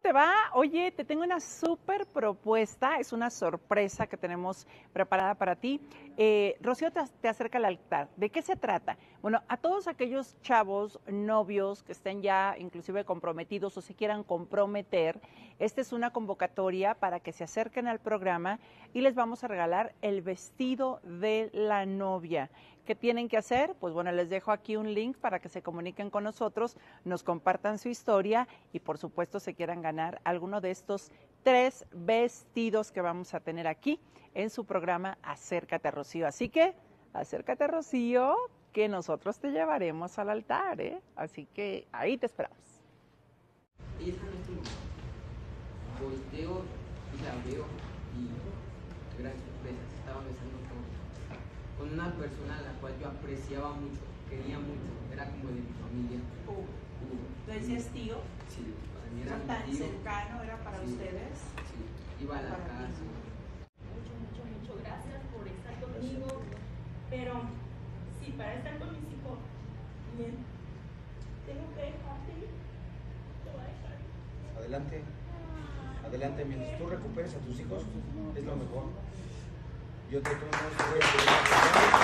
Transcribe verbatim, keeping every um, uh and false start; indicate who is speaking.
Speaker 1: te va? Oye, te tengo una súper propuesta, es una sorpresa que tenemos preparada para ti. Eh, Rocío te, te acerca al altar. ¿De qué se trata? Bueno, a todos aquellos chavos, novios que estén ya inclusive comprometidos o se quieran comprometer, esta es una convocatoria para que se acerquen al programa y les vamos a regalar el vestido de la novia. ¿Qué tienen que hacer? Pues bueno, les dejo aquí un link para que se comuniquen con nosotros, nos compartan su historia y por supuesto se quieran ganar alguno de estos tres vestidos que vamos a tener aquí en su programa Acércate a Rocío. Así que, acércate a Rocío, que nosotros te llevaremos al altar, ¿eh? Así que ahí te esperamos.
Speaker 2: Ella está en este momento. Volteo y la veo y gracias, besas, estaba besando con, con una persona a la cual yo apreciaba mucho, quería mucho, era como de mi familia.
Speaker 3: Hugo.
Speaker 2: Hugo.
Speaker 3: ¿Tú decías tío?
Speaker 2: Sí, para mí era
Speaker 3: ¿No
Speaker 2: mi
Speaker 3: tan
Speaker 2: tío.
Speaker 3: cercano era para
Speaker 2: Sí,
Speaker 3: ustedes?
Speaker 2: Sí, iba a la
Speaker 3: Para ti.
Speaker 2: casa.
Speaker 4: Mucho, mucho, mucho gracias por estar conmigo. Pero sí, para estar con mis hijos, bien, tengo que dejarte ir. Te voy a dejar.
Speaker 5: Adelante, adelante, mientras tú recuperes a tus hijos, es lo mejor. Yo te tomo voy a pedir